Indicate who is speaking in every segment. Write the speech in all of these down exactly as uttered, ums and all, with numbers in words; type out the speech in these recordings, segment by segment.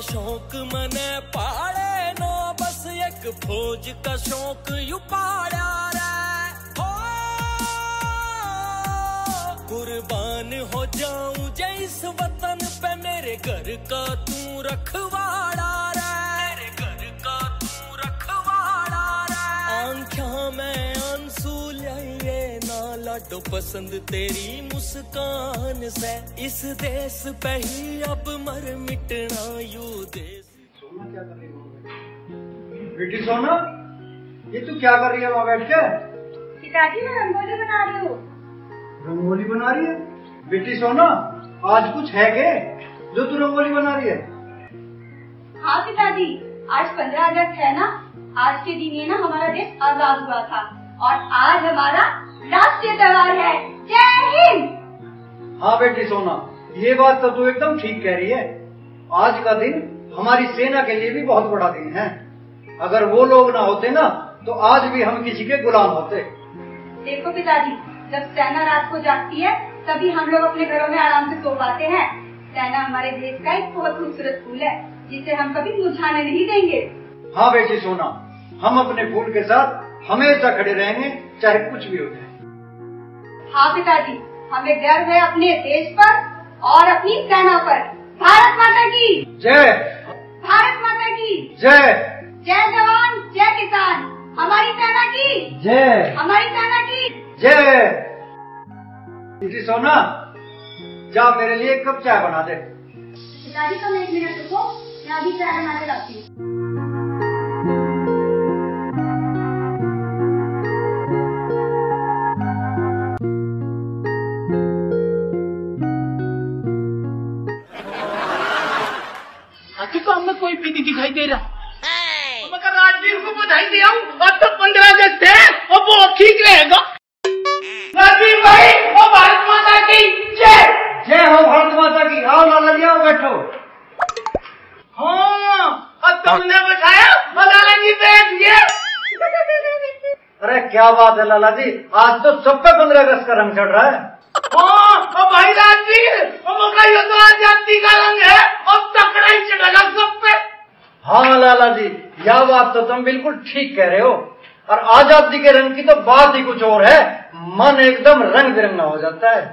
Speaker 1: शौक मने पाड़े नो, बस एक फौज का शौक यू पाड़ा रे। हो कुर्बान हो जाऊं जैस वतन पे, मेरे घर का तू रखवाड़ा रे, मेरे घर का तू रखवाड़ा रे। आंखों में आंसू लाए ना लाडो, पसंद तेरी मुस्कान से, इस देश पे ही अब मर मिटना यू देश।
Speaker 2: सोना क्या कर रही है बेटी? सोना ये तू क्या कर रही है वहाँ बैठ के?
Speaker 3: पिताजी मैं रंगोली बना रही हूँ।
Speaker 2: रंगोली बना रही है? बेटी सोना आज कुछ है के जो तू रंगोली बना रही है?
Speaker 3: हाँ पिताजी, आज पंद्रह अगस्त है ना, आज के दिन ये ना हमारा देश आजाद हुआ था और आज हमारा राष्ट्रीय त्योहार है। जय हिंद।
Speaker 2: हाँ बेटी सोना, ये बात तो तू एकदम ठीक कह रही है। आज का दिन हमारी सेना के लिए भी बहुत बड़ा दिन है। अगर वो लोग ना होते ना तो आज भी हम किसी के गुलाम होते।
Speaker 3: देखो पिताजी, जब सेना रात को जागती है तभी हम लोग अपने घरों में आराम से सो पाते हैं। सेना हमारे देश का एक बहुत खूबसूरत फूल है जिसे हम कभी मुरझाने नहीं देंगे।
Speaker 2: हाँ बेटी सोना, हम अपने फूल के साथ हमेशा खड़े रहेंगे चाहे कुछ भी हो जाए।
Speaker 3: हाँ पिताजी, हमें गर्व है अपने देश पर और अपनी सेना पर। भारत माता की
Speaker 2: जय।
Speaker 3: भारत माता की
Speaker 2: जय।
Speaker 3: जय जवान जय किसान, हमारी सेना की
Speaker 2: जय।
Speaker 3: हमारी सेना की
Speaker 2: जय। बेटी सोना जा मेरे लिए एक कप चाय बना दे।
Speaker 3: पिताजी तुम एक मिनट रुको, मैं अभी चाय बना के लाती हूँ।
Speaker 4: काम में कोई भी नहीं दिखाई दे रहा। मगर राजवीर को बधाई दिया हूँ और तो पंद्रह अगस्त है और वो ठीक रहेगा। राजवीर भाई और भारत माता की जय।
Speaker 2: जय हो भारत माता की। आओ लाला जी आओ बैठो।
Speaker 4: हाँ और तुमने बैठाया और लाला जी बैठ गए।
Speaker 2: अरे क्या बात है लाला जी, आज तो सब पे पंद्रह अगस्त का रंग चढ़ रहा है।
Speaker 4: हाँ और भाई राजवीर मगर ये तो आजादी का रंग है और तकड़ा ही चढ़ेगा सब पे।
Speaker 2: हाँ लाला जी, यह बात तो तुम बिल्कुल ठीक कह रहे हो। और आजादी के रंग की तो बात ही कुछ और है, मन एकदम रंग बिरंगा हो जाता है।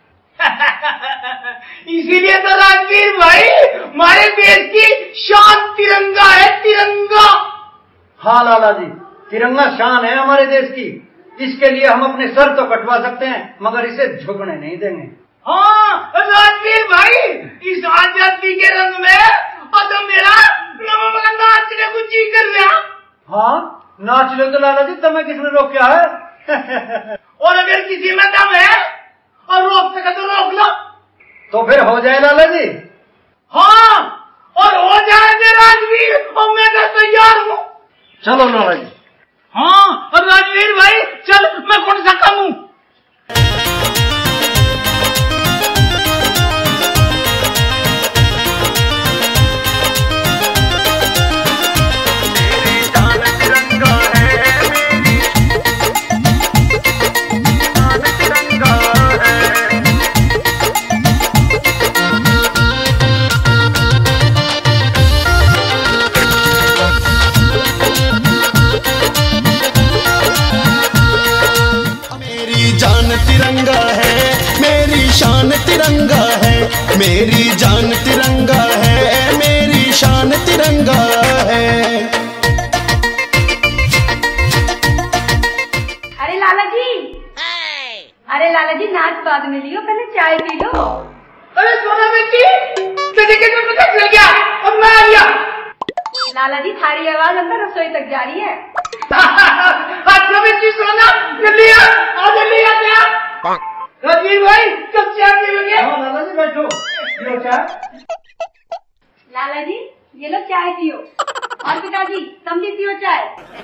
Speaker 4: इसीलिए तो राजवीर भाई हमारे देश की शान तिरंगा है, तिरंगा।
Speaker 2: हाँ लाला जी, तिरंगा शान है हमारे देश की। इसके लिए हम अपने सर तो कटवा सकते हैं मगर इसे झुकने नहीं देंगे।
Speaker 4: हाँ राजवीर भाई, इस आजादी के रंग में और तो मेरा नाचने को जी कर रहा।
Speaker 2: हाँ नाच लो तो लाला जी, तुम्हें किसने रोका है?
Speaker 4: और अगर किसी में दम है और रोक सके तो रोक लो।
Speaker 2: तो फिर हो जाए लाला जी।
Speaker 4: हाँ और हो जाएंगे राजवीर और मैं तो तैयार हूँ।
Speaker 2: चलो लाला जी।
Speaker 4: हाँ और राजवीर भाई चल, मैं कौन सा काम हूँ।
Speaker 5: मेरी जान तिरंगा है, मेरी शान तिरंगा है।
Speaker 3: अरे लाला जी, अरे लाला जी नाच बाद में लियो, पहले चाय पी लो।
Speaker 4: अरे सोना बेटी तेरे के तो पता चल गया, अब मैं आ गया।
Speaker 3: लाला जी थारी आवाज अंदर रसोई तक जा रही है।
Speaker 4: अच्छा बेटी सोना जल्दी आ, आ जल्दी आ क्या? राजवीर भाई कब चाय पीओगे?
Speaker 2: हाँ लाला जी बैठो, पियो चाय।
Speaker 3: लाला जी ये लो चाय पियो, और पिताजी तुम भी पियो चाय।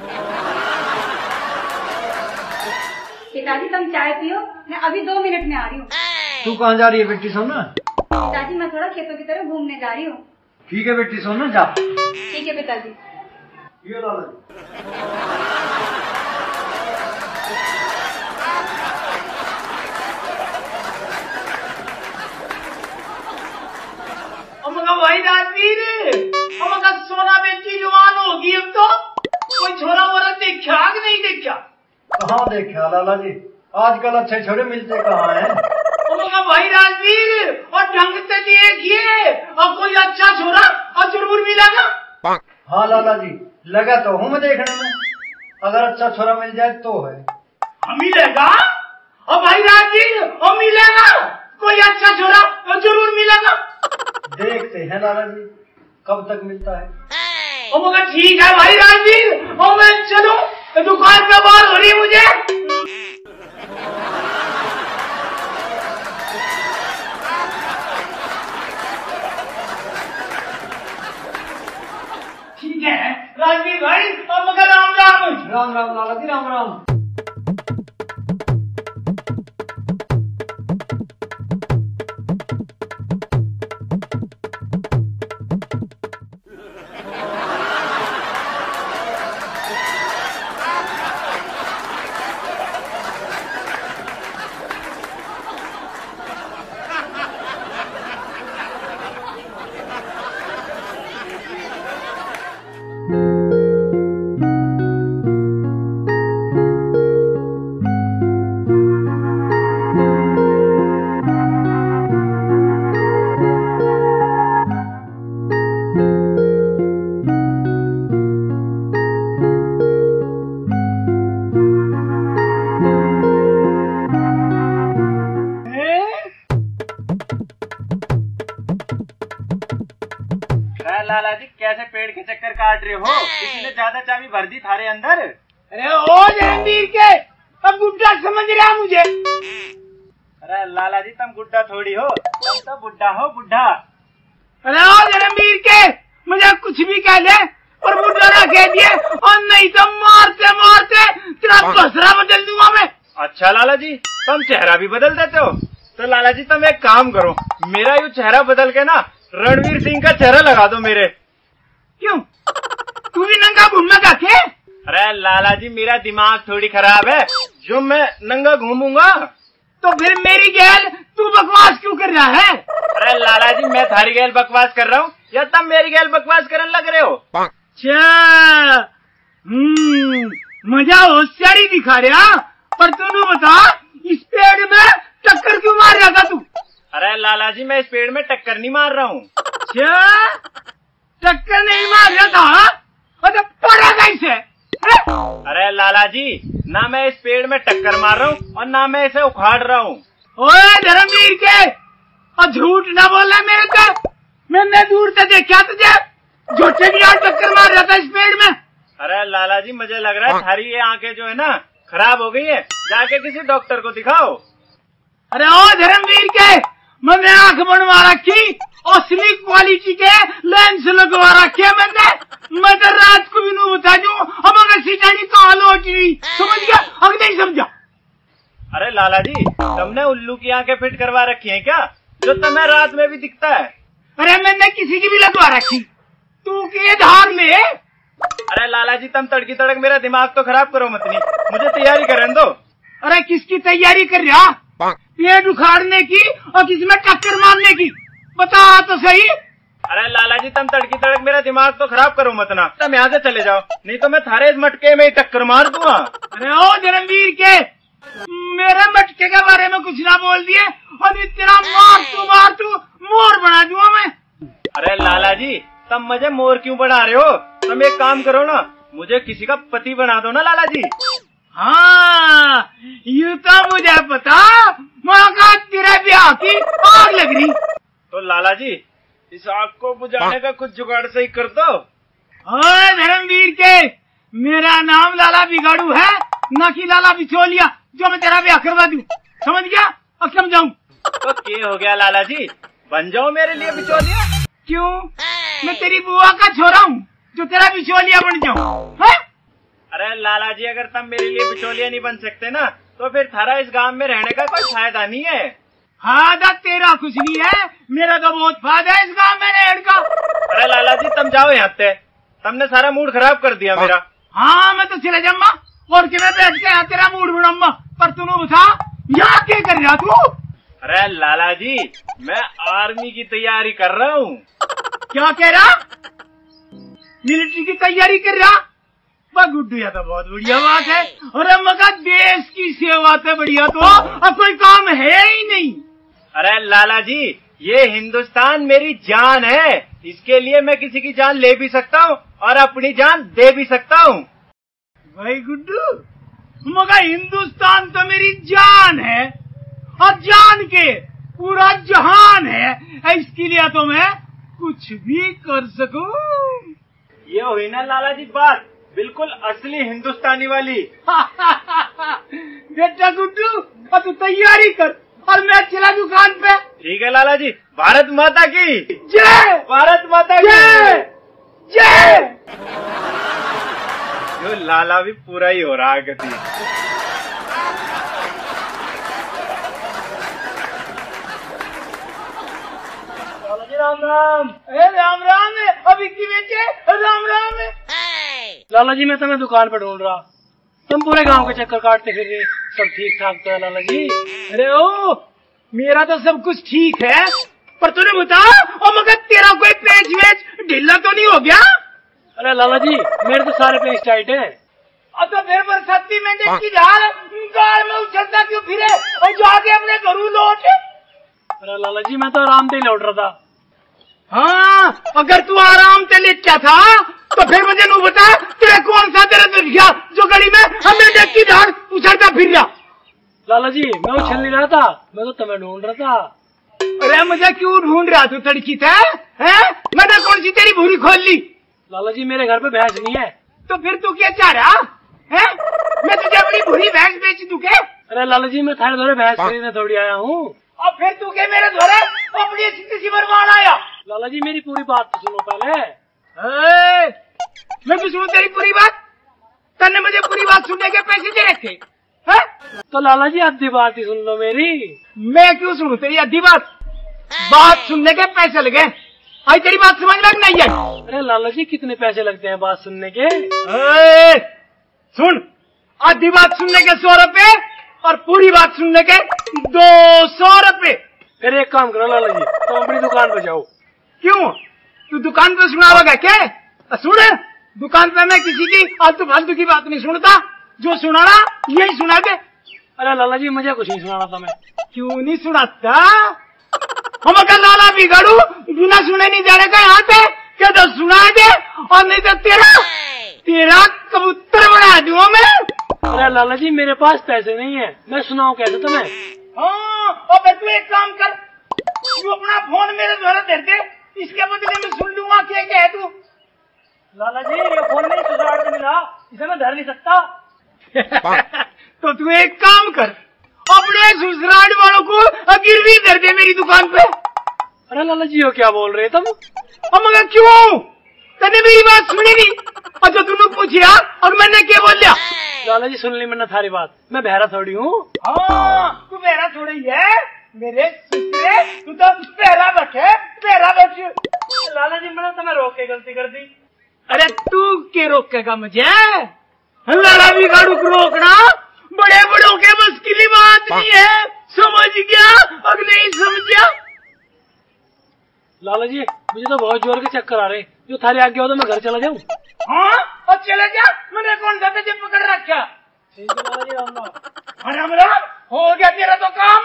Speaker 3: पिताजी तुम चाय पियो, मैं अभी दो मिनट में आ रही हूँ।
Speaker 2: तू कहाँ जा रही है बेटी सोना?
Speaker 3: पिताजी मैं थोड़ा खेतों की तरफ घूमने जा रही हूँ।
Speaker 2: ठीक है बेटी सोना जा।
Speaker 3: ठीक है पिताजी।
Speaker 2: ये लाला जी।
Speaker 4: भाई राजवीर
Speaker 2: कहाँ देखा लाला जी, आजकल अच्छे छोरे मिलते कहाँ हैं?
Speaker 4: भाई राजवीर और ढंग से देखिए, और कोई अच्छा छोरा और जरूर मिलेगा।
Speaker 2: हाँ लाला जी, लगा तो हूँ मैं देखने में, अगर अच्छा छोरा मिल जाए तो है।
Speaker 4: मिलेगा और भाई राजवीर और मिलेगा, कोई अच्छा छोरा और जरूर मिलेगा।
Speaker 2: देखते हैं लाला जी कब तक मिलता है।
Speaker 4: ओ मगर ठीक है भाई राजवीर, और मैं चलूं, दुकान पे बात हो रही है मुझे। ठीक है राजवीर भाई, और मगर राम राम।
Speaker 2: राम राम लाला जी, राम राम।
Speaker 6: लाला जी कैसे पेड़ के चक्कर काट रहे हो? इसने ज्यादा चाबी भर दी थारे अंदर।
Speaker 4: अरे ओ रणवीर के, अब बुढ़ा समझ रहा मुझे।
Speaker 6: अरे लाला जी तुम बुढ़ा थोड़ी हो, तुम तो बुढ़ा हो बुढ़ा।
Speaker 4: अरे ओ रणवीर के, मुझे कुछ भी कह ले पर बुढ़ा ना कह दिए, और नहीं तो मारते मारते तेरा बसरा बदल दूंगा मैं।
Speaker 6: अच्छा लाला जी तुम चेहरा भी बदल देते हो? तो लाला जी तुम एक काम करो, मेरा यू चेहरा बदल के ना रणवीर सिंह का चेहरा लगा दो मेरे।
Speaker 4: क्यों, तू भी नंगा घूमना के?
Speaker 6: अरे लाला जी मेरा दिमाग थोड़ी खराब है, जो मैं नंगा घूमूंगा।
Speaker 4: तो फिर मेरी गैल तू बकवास क्यों कर रहा है?
Speaker 6: अरे लाला जी मैं थारी गैल बकवास कर रहा हूँ या तुम मेरी गैल बकवास करने लग रहे हो?
Speaker 4: अच्छा, हम्म, मजा होशियारी दिखा रहा, पर तू बता इस पेड़ में टक्कर क्यों मार रहा था तू?
Speaker 6: अरे लाला जी मैं इस पेड़ में टक्कर नहीं मार रहा हूँ।
Speaker 4: अच्छा, टक्कर नहीं मार रहा था, और पड़ा कैसे?
Speaker 6: अरे लाला जी ना मैं इस पेड़ में टक्कर मार रहा हूँ और ना मैं इसे उखाड़ रहा हूँ।
Speaker 4: ओए धर्मवीर के, और झूठ ना बोलना मेरे को, मैंने दूर से देखा तुझे झूठे की यार टक्कर मार रहा था इस पेड़ में।
Speaker 6: अरे लाला जी मुझे लग रहा है थारी ये आंखें जो है ना खराब हो गई है, जाके किसी डॉक्टर को दिखाओ।
Speaker 4: अरे ओ धर्मवीर के, मैंने आंख बनवा रखी, असली क्वालिटी के लेंस लगवा रखे मैंने, मैं तो रात को भी नहीं बता दूं, अब अगर सीटानी कहाँ लौटी, समझ गया? अब नहीं समझा?
Speaker 6: अरे लाला जी तुमने उल्लू की आंखें फिट करवा रखी हैं क्या, जो तुम्हें रात में भी दिखता है?
Speaker 4: अरे मैंने किसी की भी लगवा रखी, तू के धार ले।
Speaker 6: अरे लाला जी तुम तड़की तड़क मेरा दिमाग तो खराब करो मत, नहीं मुझे तैयारी करने दो।
Speaker 4: अरे किसकी तैयारी कर रहा? पेड़ उखाड़ने की और किसमें टक्कर मारने की, बता तो सही।
Speaker 6: अरे लाला जी तुम तड़की तड़क मेरा दिमाग तो खराब करो मत ना, तुम यहाँ से चले जाओ, नहीं तो मैं थारे इस मटके में टक्कर मार दूंगा।
Speaker 4: अरे ओ धर्मवीर के, मेरे मटके के बारे में कुछ ना बोल दिए, और तेरा मार तू मार तू मोर बना दूंगा मैं।
Speaker 6: अरे लाला जी तुम मुझे मोर क्यों बना रहे हो? तुम एक काम करो ना, मुझे किसी का पति बना दो ना लाला जी।
Speaker 4: हाँ ये तो मुझे पता, मौका तेरा ब्याह की आग लग रही।
Speaker 6: तो लाला जी इस आग को बुझाने का कुछ जुगाड़ सही कर दो।
Speaker 4: ओए धर्मवीर के, मेरा नाम लाला बिगाड़ू है, न कि लाला बिचौलिया, जो मैं तेरा ब्याह करवा दूं, समझ गया? अब समझाऊं?
Speaker 6: तो क्या हो गया लाला जी, बन जाओ मेरे लिए बिचौलिया।
Speaker 4: क्यों, मैं तेरी बुआ का छोरा हूँ जो तेरा बिचौलिया बन जाऊं?
Speaker 6: अरे लाला जी अगर तुम मेरे लिए बिचौलिया नहीं बन सकते ना, तो फिर थारा इस गांव में रहने का कोई फायदा नहीं है।
Speaker 4: फायदा तेरा कुछ नहीं है, मेरा तो बहुत फायदा है इस गांव में रहने का।
Speaker 6: अरे लाला जी तुम जाओ यहाँ से, तुमने सारा मूड खराब कर दिया मेरा।
Speaker 4: हाँ मैं तो चले जाऊंगा, और कि मैं बैठ के यहाँ तेरा मूड बनाऊंगा, पर तू बता यहाँ क्या कर रहा तू?
Speaker 6: अरे लाला जी मैं आर्मी की तैयारी कर रहा हूँ।
Speaker 4: क्या कह रहा? मिलिट्री की तैयारी कर रहा? गुड्डू या तो बहुत बढ़िया बात है। अरे मगा देश की सेवा से बढ़िया तो अब कोई काम है ही नहीं।
Speaker 6: अरे लाला जी, ये हिंदुस्तान मेरी जान है, इसके लिए मैं किसी की जान ले भी सकता हूँ और अपनी जान दे भी सकता हूँ।
Speaker 4: भाई गुड्डू, मगर हिंदुस्तान तो मेरी जान है और जान के पूरा जहान है, इसके लिए तो मैं कुछ भी कर सकूं।
Speaker 6: ये हुई ना लाला जी बात, बिल्कुल असली हिंदुस्तानी वाली।
Speaker 4: बेटा गुड्डू, अब तू तैयारी कर और मैं चला दुकान पे।
Speaker 6: ठीक है लाला जी। भारत माता की
Speaker 4: जय।
Speaker 6: भारत माता की
Speaker 4: जय।
Speaker 6: जो लाला भी पूरा ही हो रहा है गति।
Speaker 4: लाला जी राम राम। ए राम राम है, अभी की बेचे राम राम है। लाला जी मैं तुम्हें दुकान पे ढूंढ रहा, तुम पूरे गांव के चक्कर काटते फिर रहे, सब ठीक ठाक तो है लाला जी? अरे ओ, मेरा तो सब कुछ ठीक है, पर तूने बता और मगर तेरा कोई पेच वेच ढीला तो नहीं हो गया? अरे लाला जी मेरे तो सारे पेच टाइट है। अब तो फिर बरसाती में देखी झाड़ गाड़ में उछलता क्यों फिरे और जाके अपने घरों लौट। अरे लाला जी मैं तो आराम से लौट रहा था। हाँ, अगर तू आराम से लेटा था तो फिर मुझे नू बता तेरे कौन सा तेरा दिख गया जो गली में हमें देख की झाड़ उछलता फिर रहा। लाला जी मैं उछल नहीं रहा था, मैं तो तुम्हें ढूंढ रहा था। अरे मुझे क्यों ढूंढ रहा तू तड़की थे? हैं? मैंने कौन सी तेरी भूरी खोल ली? लाला जी मेरे घर पे भैंस नहीं है। तो फिर तू क्या चाह रहा है? मैं तुझे अपनी भूरी भैंस बेच दूं क्या? अरे लाला जी मैं थारे द्वारे भैंस खरीदने थोड़ी आया हूँ। और फिर तू क्या मेरे द्वारे अपनी किसी बरमान आया? लाला जी मेरी पूरी बात तो सुनो पहले। ए, मैं भी सुनूं तेरी पूरी बात? तन्ने मुझे पूरी बात सुनने के पैसे दे रखे है? तो लाला जी आधी बात ही सुन लो मेरी। मैं क्यों सुनूं तेरी आधी बात? बात सुनने के पैसे लगे, आई तेरी बात समझ में नहीं आई? अरे लाला जी कितने पैसे लगते हैं बात सुनने के? ए, सुन, आधी बात सुनने के सौ रुपए और पूरी बात सुनने के दो सौ रुपए। फिर एक काम करो लाला जी, तुम अपनी दुकान पे जाओ। क्यों, तू दुकान पे सुनाओगा क्या? सुन, दुकान पे मैं किसी की आलतू फालतू की बात नहीं सुनता, जो सुनाना यही सुना दे। अरे लाला जी मुझे कुछ नहीं सुनाना था। मैं क्यों नहीं सुनाता? हम अगर लाला बिगाड़ू बिना सुने नहीं जाने का यहाँ पे क्या तो सुना दे, और नहीं तो तेरा तेरा कबूतर बना दूँ मैं। अरे लाला जी मेरे पास पैसे नहीं है, मैं सुनाऊं कैसे तुम्हें? हाँ, और फिर तू एक काम कर, तू अपना फोन मेरे द्वारा दे दे, इसके बदले में सुन लूंगा क्या क्या है तू। लाला जी ये फोन नहीं ससुराल से मिला, इसे मैं धर नहीं सकता। तो तू एक काम कर, अपने ससुराल वालों को गिरवी धर दे मेरी दुकान पे। अरे लाला जी वो क्या बोल रहे तुम? मगर क्यों, तने मेरी बात सुनी नहीं? और जो तुमने पूछा और मैंने क्या बोल दिया? लाला जी सुन ली मैंने थारी बात, मैं बहरा थोड़ी हूँ। हाँ तू बहरा थोड़ी है मेरे ससुरे, तू तो बहरा बैठे बहरा बैठ। लाला जी मैंने तुम्हें रोक के गलती कर दी। अरे तू के रोकेगा मुझे? लाला बिगाड़ू को रोकना बड़े बड़ों के बस की बात नहीं है, समझ गया? अब नहीं समझा? लाला जी मुझे तो बहुत जोर के चक्कर आ रहे, जो थारे आगे हो तो मैं घर चला जाऊँ। हाँ और चले जा, मैंने कौन सा तुझे पकड़ रखा? ठीक है लाला जी, राम राम। राम राम, हो गया तेरा तो काम।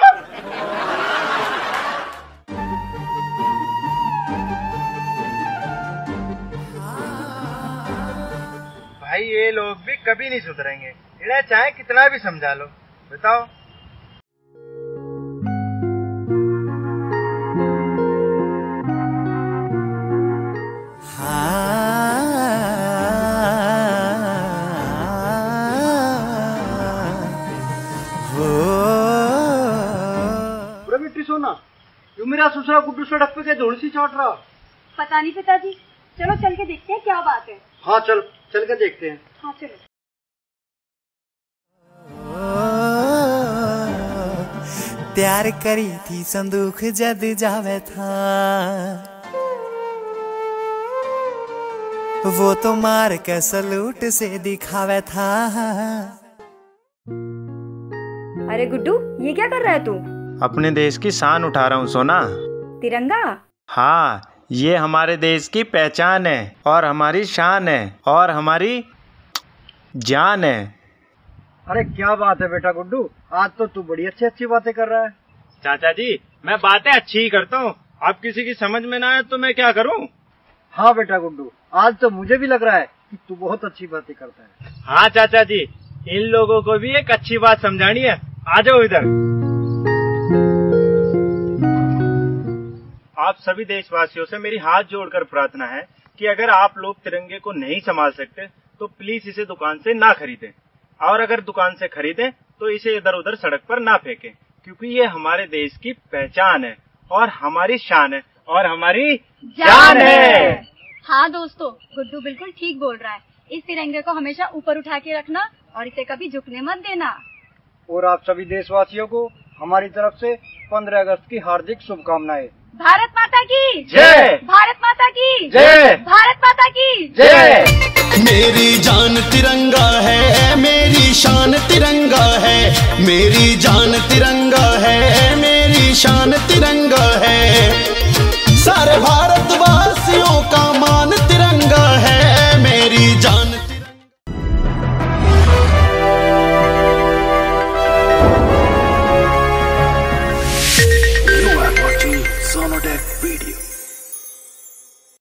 Speaker 6: भाई ये लोग भी कभी नहीं सुधरेंगे, इन्हें चाहे कितना भी समझा लो। बताओ
Speaker 2: सोना, जो मेरा ससुरा गुड्डू सड़क पे के धूल सी चाट रहा।
Speaker 3: पता नहीं पिताजी, चलो चल के देखते हैं क्या बात है।
Speaker 2: हाँ चल चल के देखते हैं।
Speaker 3: हाँ चलो।
Speaker 7: प्यार करी थी संदूक जद जावे था, वो तो मार के सलूट से दिखावे था।
Speaker 3: अरे गुड्डू ये क्या कर रहा है तू?
Speaker 6: अपने देश की शान उठा रहा हूँ सोना।
Speaker 3: तिरंगा?
Speaker 6: हाँ, ये हमारे देश की पहचान है और हमारी शान है और हमारी जान है।
Speaker 2: अरे क्या बात है बेटा गुड्डू, आज तो तू बड़ी अच्छी अच्छी बातें कर रहा है।
Speaker 6: चाचा जी मैं बातें अच्छी ही करता हूँ, आप किसी की समझ में ना आए तो मैं क्या करूँ।
Speaker 2: हाँ बेटा गुड्डू, आज तो मुझे भी लग रहा है कि तू बहुत अच्छी बातें करता है।
Speaker 6: हाँ चाचा जी, इन लोगों को भी एक अच्छी बात समझानी है, आ जाओ इधर। आप सभी देशवासियों से मेरी हाथ जोड़कर प्रार्थना है कि अगर आप लोग तिरंगे को नहीं संभाल सकते तो प्लीज इसे दुकान से ना खरीदें, और अगर दुकान से खरीदें तो इसे इधर उधर सड़क पर ना फेंकें, क्योंकि ये हमारे देश की पहचान है और हमारी शान है और हमारी जान है।
Speaker 3: हाँ दोस्तों, गुड्डू बिल्कुल ठीक बोल रहा है। इस तिरंगे को हमेशा ऊपर उठा के रखना और इसे कभी झुकने मत देना।
Speaker 2: और आप सभी देशवासियों को हमारी तरफ से पंद्रह अगस्त की हार्दिक शुभकामनाएं।
Speaker 3: भारत माता की
Speaker 6: जय।
Speaker 3: भारत माता की
Speaker 6: जय।
Speaker 3: भारत माता की
Speaker 6: जय।
Speaker 5: मेरी जान तिरंगा है, मेरी शान तिरंगा है, मेरी जान तिरंगा